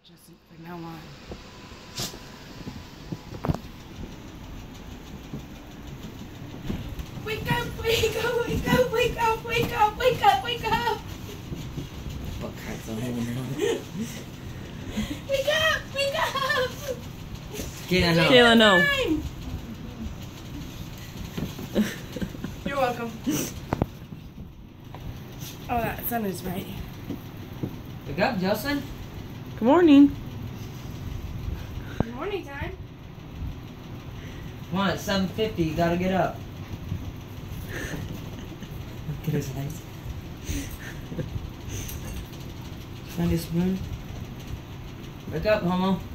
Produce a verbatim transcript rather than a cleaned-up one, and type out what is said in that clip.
Just from now on. Wake up, wake up, wake up, wake up, wake up, wake up, wake up. What kinds of hole now? Wake up, wake up. Kayla, no. Kayla, no. You're welcome. Oh, that sun is right. Wake up, Justin. Good morning. Good morning time. Come on, it's seven fifty. You gotta get up. Look at his eyes. Find a spoon. Wake up, homo.